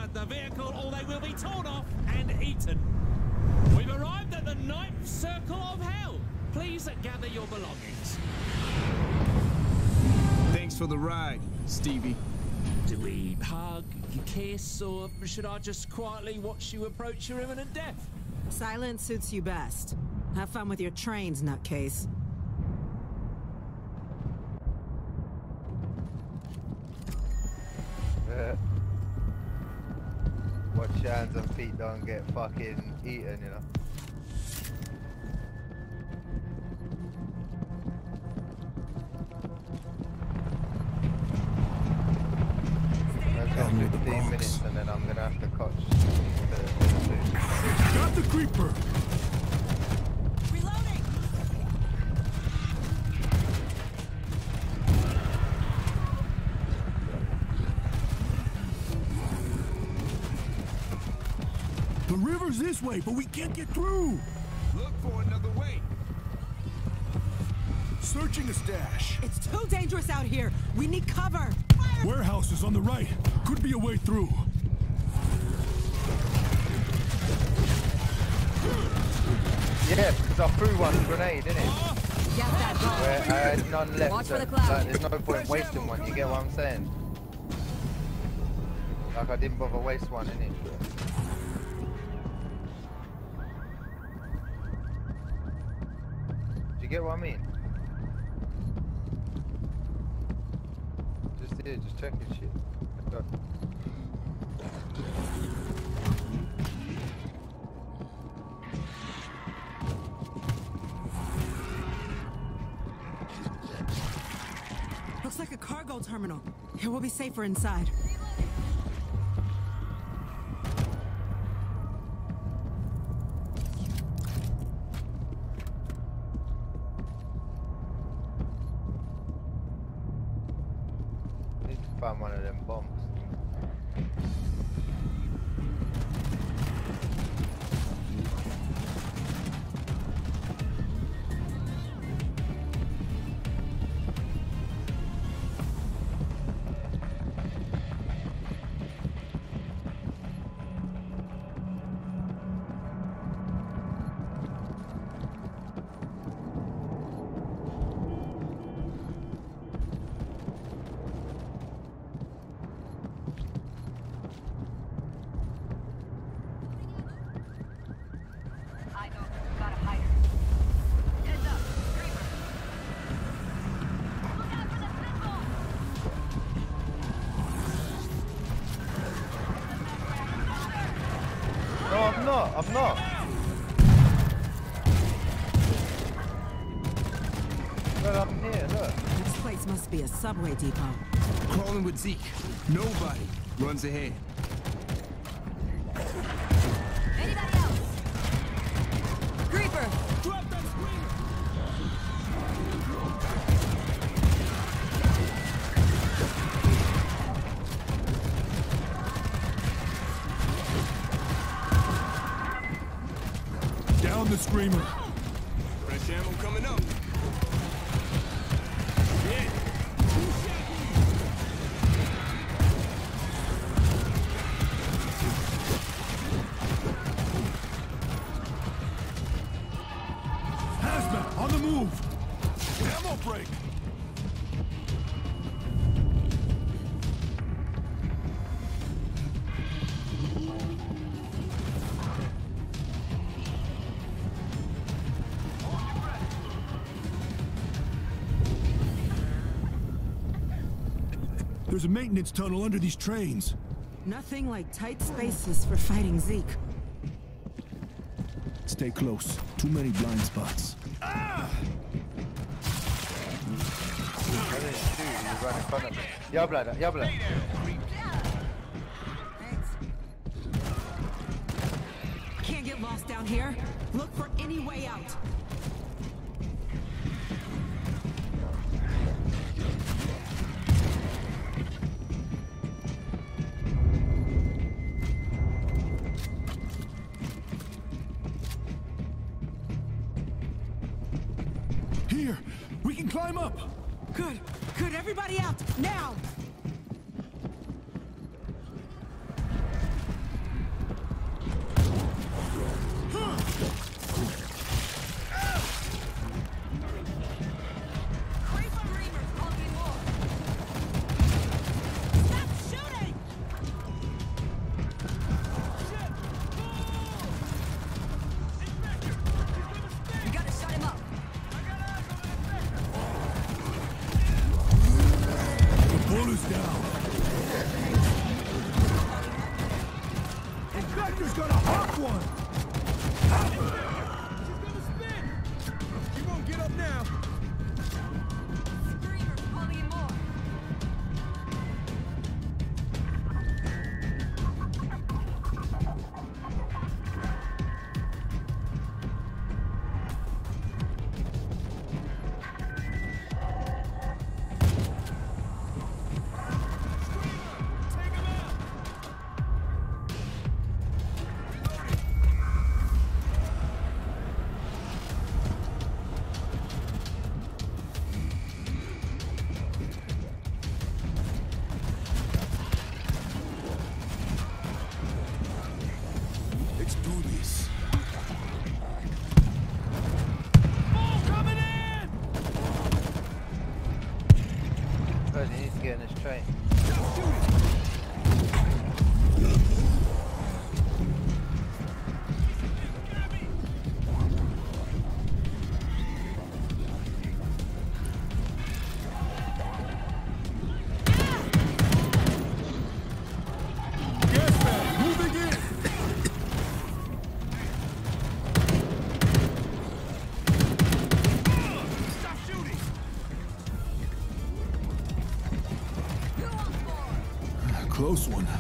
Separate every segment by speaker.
Speaker 1: inside the vehicle or they will be torn off and eaten. We've arrived at the 9th circle of hell. Please gather your belongings.
Speaker 2: Thanks for the ride, Stevie.
Speaker 1: Do we hug, kiss, or should I just quietly watch you approach your imminent death?
Speaker 3: Silence suits you best. Have fun with your trains, nutcase.
Speaker 4: Watch your hands and feet don't get fucking eaten, you know. Let's go 15 minutes and then I'm gonna have to catch the
Speaker 5: Got the creeper!
Speaker 3: Reloading!
Speaker 5: The river's this way, but we can't get through!
Speaker 2: Look for another way.
Speaker 5: Searching a stash.
Speaker 3: It's too dangerous out here. We need cover.
Speaker 5: Warehouse is on the right. Could be a way through.
Speaker 4: yeah, because I threw one grenade, didn't it?
Speaker 3: Get that dog.
Speaker 4: Where I had none left.
Speaker 3: Watch for the
Speaker 4: so,
Speaker 3: cloud.
Speaker 4: like, there's no point wasting one, you get what I'm saying? Like I didn't bother waste one, innit? Do you get what I mean? Just check this shit. Let's go.
Speaker 3: Looks like a cargo terminal. Here we'll be safer inside.
Speaker 4: Need to find one of them bombs. I'm not. Look, I'm here, look.
Speaker 3: This place must be a subway depot.
Speaker 2: Crawling with Zeke. Nobody runs ahead.
Speaker 3: Anybody else? Creeper!
Speaker 1: Drop that screen!
Speaker 5: Down the screamer.
Speaker 2: Fresh ammo coming up. Yeah.
Speaker 5: Hazmat, on the move! Ammo break! There's a maintenance tunnel under these trains.
Speaker 3: Nothing like tight spaces for fighting Zeke.
Speaker 5: Stay close. Too many blind spots.
Speaker 4: I didn't shoot, you ran in front of me. Yabla.
Speaker 3: Can't get lost down here. Look for any way out.
Speaker 5: Here! We can climb up!
Speaker 3: Good. Everybody out, now!
Speaker 5: Controllers down. Infector's gonna hawk one.
Speaker 2: You won't get up now.
Speaker 6: Screamer calling more.
Speaker 2: Let's do this.
Speaker 1: Ball coming in!
Speaker 4: Good, he needs to get in his train.
Speaker 5: Gas bag, moving in.
Speaker 2: Stop shooting.
Speaker 5: Close one.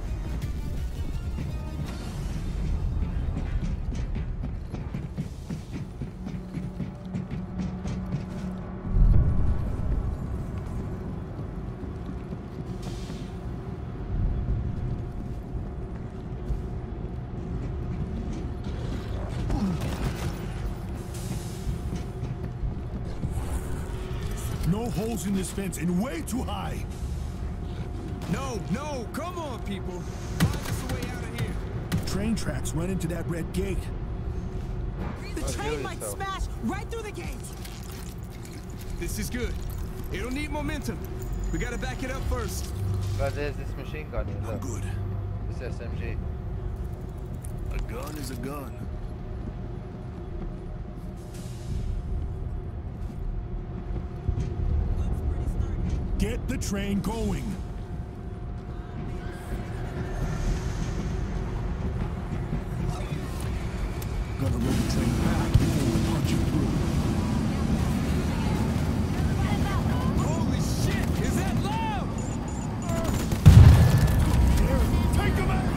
Speaker 5: No holes in this fence and way too high.
Speaker 2: No, no, come on, people. Find us a way out of here.
Speaker 5: Train tracks run into that red gate.
Speaker 3: The
Speaker 4: Let's do
Speaker 3: train
Speaker 4: it,
Speaker 3: might
Speaker 4: though.
Speaker 3: smash right through the gate.
Speaker 2: This is good. It'll need momentum. We gotta back it up first.
Speaker 4: But there's this machine gun here,
Speaker 5: I'm
Speaker 4: look.
Speaker 5: good.
Speaker 4: This SMG.
Speaker 5: A gun is a gun. Get the train going. Gonna roll the train back before we punch it through.
Speaker 2: Holy shit! Is that loud?
Speaker 5: There, take them out!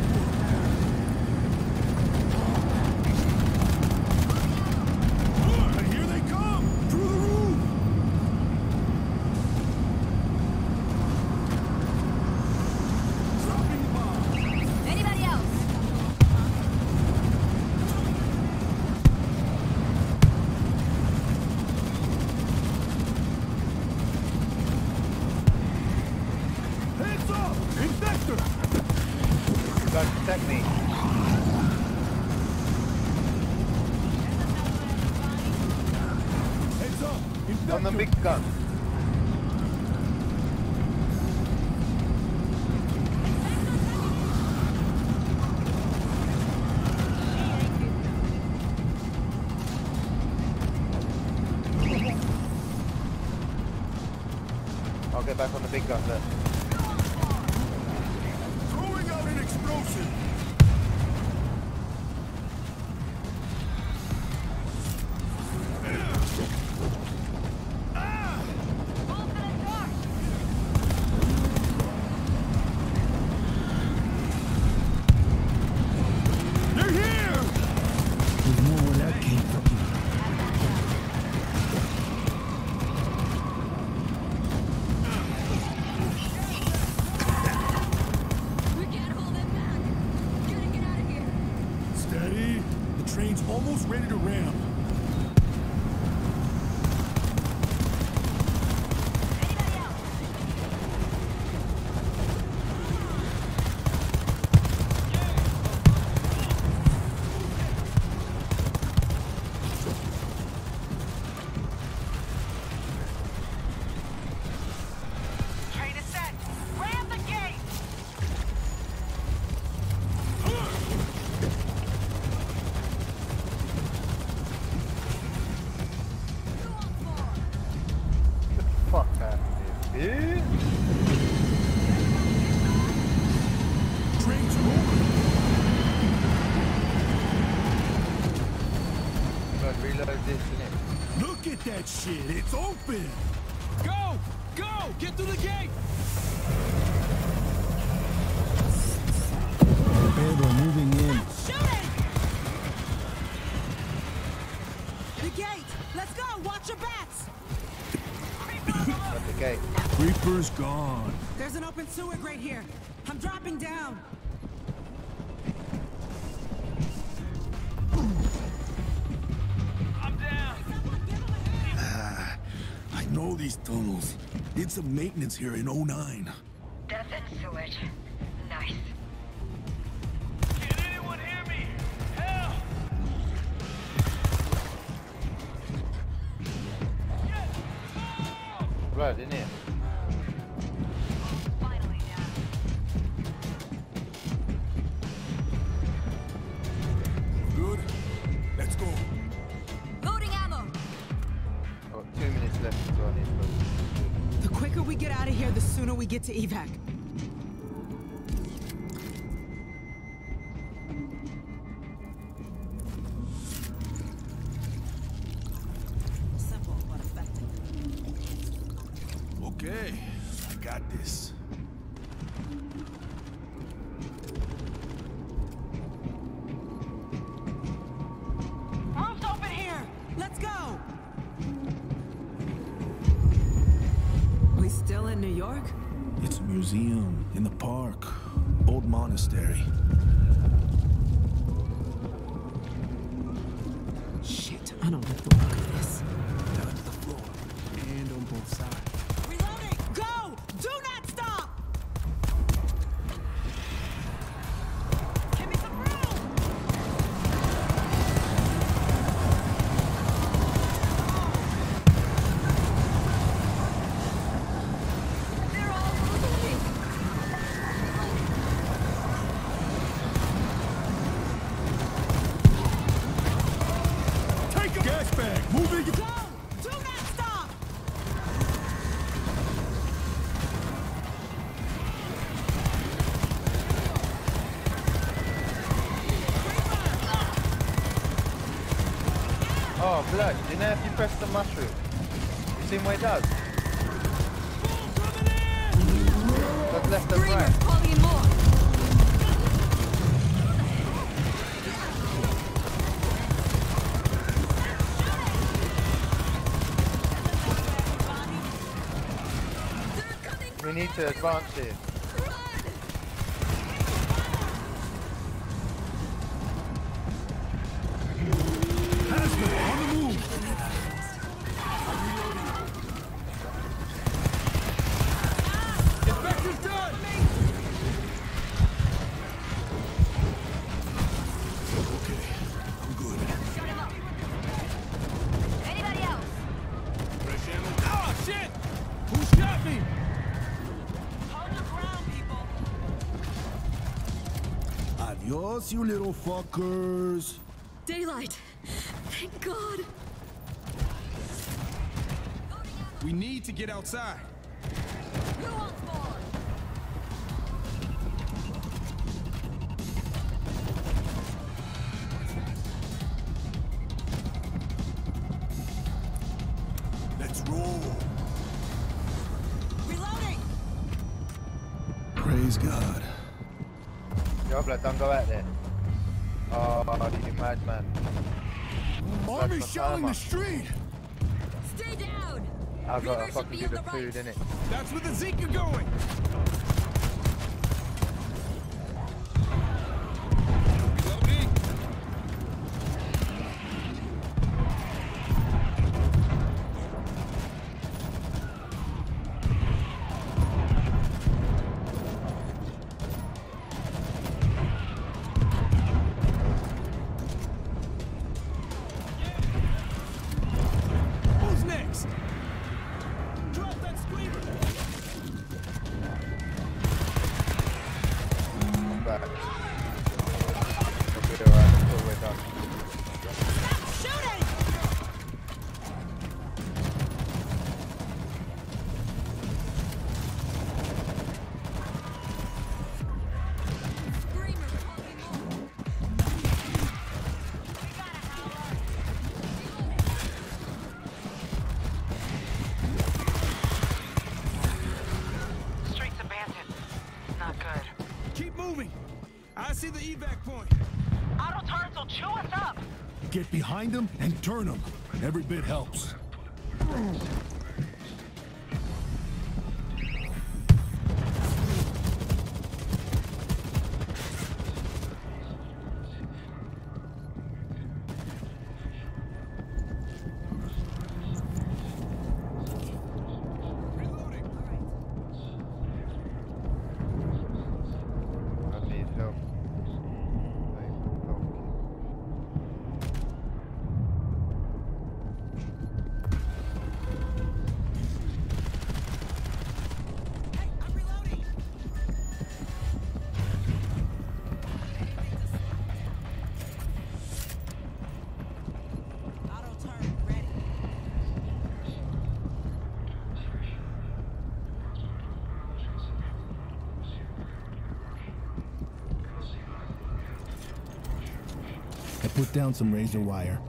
Speaker 5: And here they come! Through the roof! Dropping bomb!
Speaker 6: Anybody else?
Speaker 5: Heads up! Infector!
Speaker 4: You guys protect me.
Speaker 5: Heads up! Infector!
Speaker 4: On the big gun. I'll get back on the big gun then.
Speaker 5: Throwing out an explosive!
Speaker 6: Pull for the door.
Speaker 5: They're here! There's more where that came from.
Speaker 6: We can't hold it back. Gotta get out of here.
Speaker 5: Steady. The train's almost ready to ram.
Speaker 6: Anybody else?
Speaker 7: Train is set. Ram the gate.
Speaker 6: Who on board?
Speaker 4: Fuck out of here, dude. this, isn't it?
Speaker 5: Look at that shit. It's open.
Speaker 2: Go! Go! Get through the gate!
Speaker 5: Pedro moving in.
Speaker 3: Shooting! The gate! Let's go! Watch your backs!
Speaker 4: At the gate.
Speaker 5: Reaper's gone.
Speaker 3: There's an open sewer grate here. I'm dropping down.
Speaker 1: I'm down.
Speaker 5: I know these tunnels. Did some maintenance here in '09.
Speaker 6: Death and sewage. Nice.
Speaker 1: Can anyone hear me? Help!
Speaker 4: Blood, isn't it?
Speaker 6: Finally down.
Speaker 5: Good. Let's go.
Speaker 6: Loading ammo.
Speaker 4: Oh, 2 minutes left, so I need to go.
Speaker 3: The quicker we get out of here, the sooner we get to evac. Simple but effective.
Speaker 5: Okay, I got this.
Speaker 3: Roof's open here! Let's go! We still in New York?
Speaker 5: It's a museum in the park. Old monastery.
Speaker 3: Shit, I don't like the look of this.
Speaker 2: Down to the floor. And on both sides.
Speaker 3: Reloading! Go! Do not stop! Give me some room!
Speaker 6: They're all moving.
Speaker 5: Take a gas bag. Moving.
Speaker 3: Go! Do not stop!
Speaker 4: Oh, blood. You know if you press the mushroom, you seen what it does? Look left and right.
Speaker 6: Screamers calling in more. They're coming
Speaker 4: We need to advance here.
Speaker 6: Run!
Speaker 5: Hazmat on the move.
Speaker 2: Inspector's done!
Speaker 5: Okay, I'm good.
Speaker 6: Shut him up. Anybody else?
Speaker 2: Fresh ammo. Ah, shit! Who shot me?
Speaker 3: Hold your ground, people!
Speaker 5: Adios, you little fuckers.
Speaker 6: Daylight. Thank God.
Speaker 2: We need to get outside.
Speaker 6: Who wants more?
Speaker 5: Let's roll.
Speaker 3: Reloading!
Speaker 5: Praise God.
Speaker 4: Yo, blood, don't go out there. Oh, you madman.
Speaker 5: Army
Speaker 4: That's
Speaker 5: shelling
Speaker 4: my
Speaker 5: the street.
Speaker 6: Stay down.
Speaker 4: I've got to
Speaker 6: Reaver should
Speaker 4: fucking
Speaker 6: be
Speaker 4: give
Speaker 6: on
Speaker 4: the
Speaker 6: the
Speaker 4: food,
Speaker 6: right.
Speaker 4: innit?
Speaker 2: That's where the Zeke are going. Reloading. Who's next? Drop that screamer. evac point.
Speaker 7: Auto turrets will chew us up.
Speaker 5: Get behind them and turn them. Every bit helps.
Speaker 4: I need help.
Speaker 3: Hey, I'm reloading! Auto turret ready.
Speaker 5: I put down some razor wire.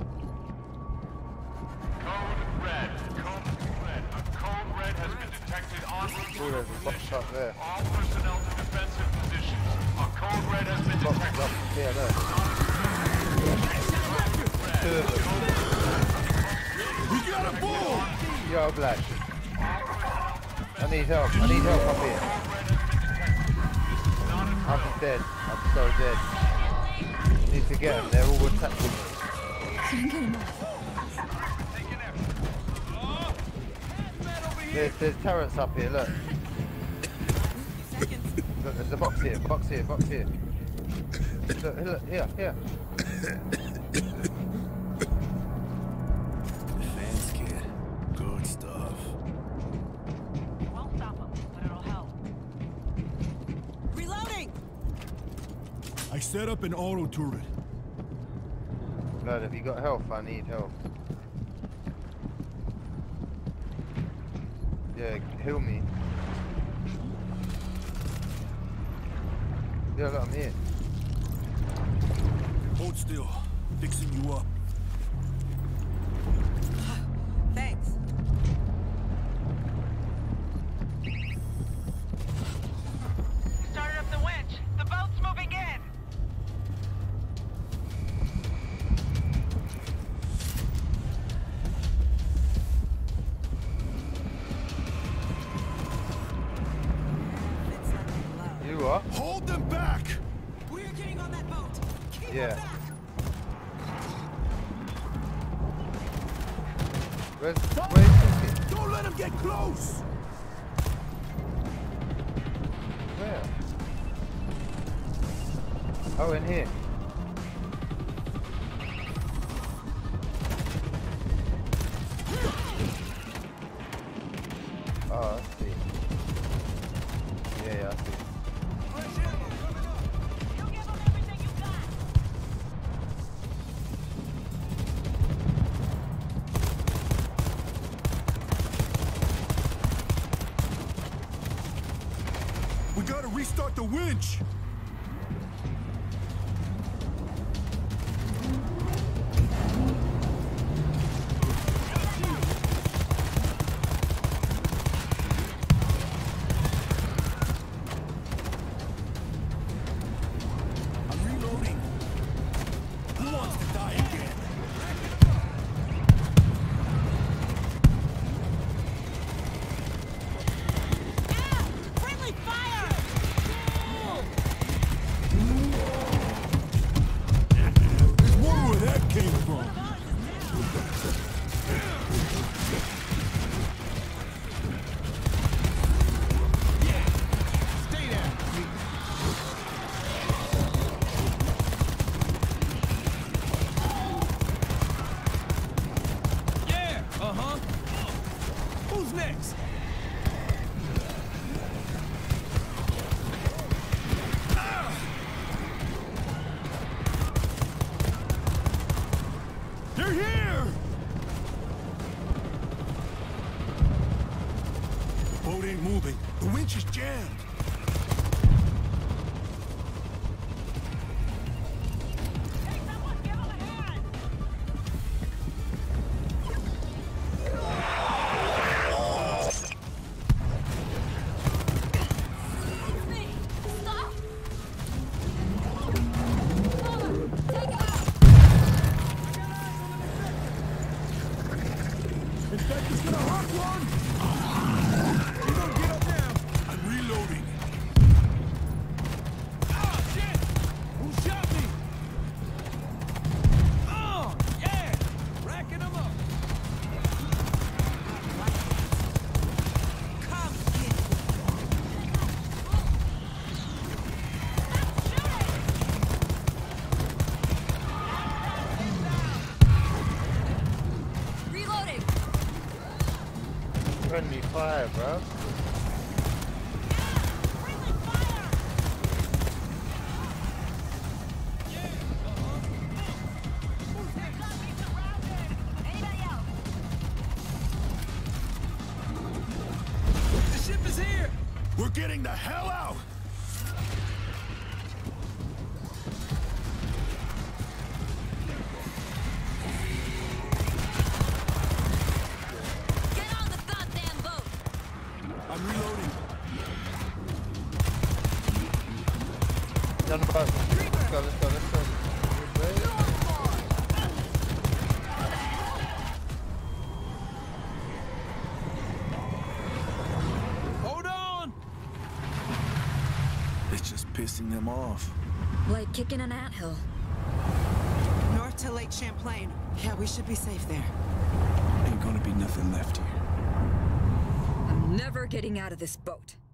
Speaker 8: Code red. A code red has been detected en route
Speaker 4: Oh,
Speaker 8: to
Speaker 4: there's
Speaker 8: a
Speaker 4: a box
Speaker 8: position.
Speaker 4: up there.
Speaker 8: All personnel to defensive positions. A code red has been
Speaker 4: Box
Speaker 8: detected.
Speaker 4: up here, look. Two of them.
Speaker 5: We got a bull!
Speaker 4: Yo, Black. I need help up here. I'm dead. I'm so dead. Need to get them. They're all attacking me. There's turrets up here, look. Look, there's a box here. Look, here.
Speaker 5: Defense kit. Good stuff.
Speaker 7: Won't stop them, but it'll help.
Speaker 3: Reloading!
Speaker 5: I set up an auto turret.
Speaker 4: Blood, have you got health? I need help. Yeah, heal me. Yeah, look, I'm here.
Speaker 5: Hold still. Fixing you up.
Speaker 3: Thanks.
Speaker 7: Started up the winch. The boat's moving in.
Speaker 3: It's not loud.
Speaker 4: You are?
Speaker 5: Hold them back!
Speaker 3: We're getting on that boat! Keep
Speaker 4: Yeah.
Speaker 3: it back!
Speaker 4: Where's Cookie?
Speaker 5: Don't let them get close!
Speaker 4: Where? Oh, in here. Oh, I see. Yeah, I see.
Speaker 7: You give them everything you got.
Speaker 5: We gotta restart the winch! I'm reloading. Who wants to die again?
Speaker 3: Friendly fire!
Speaker 5: There's more where that came from.
Speaker 2: Stay there. Yeah, Who's next?
Speaker 5: They're here! The boat ain't moving. The winch is jammed.
Speaker 7: Hey, someone give them a hand.
Speaker 6: Me! Stop!
Speaker 4: friendly fire, bro.
Speaker 7: Anybody else?
Speaker 2: The ship is here!
Speaker 5: We're getting the hell out!
Speaker 6: Get on the goddamn boat!
Speaker 5: I'm reloading.
Speaker 4: Down the boat. Let's go, let's go, let's go.
Speaker 2: Hold on!
Speaker 5: It's just pissing them off.
Speaker 6: Like kicking an anthill.
Speaker 3: North to Lake Champlain. Yeah, we should be safe there.
Speaker 5: Ain't gonna be nothing left here.
Speaker 6: I'm never getting out of this boat.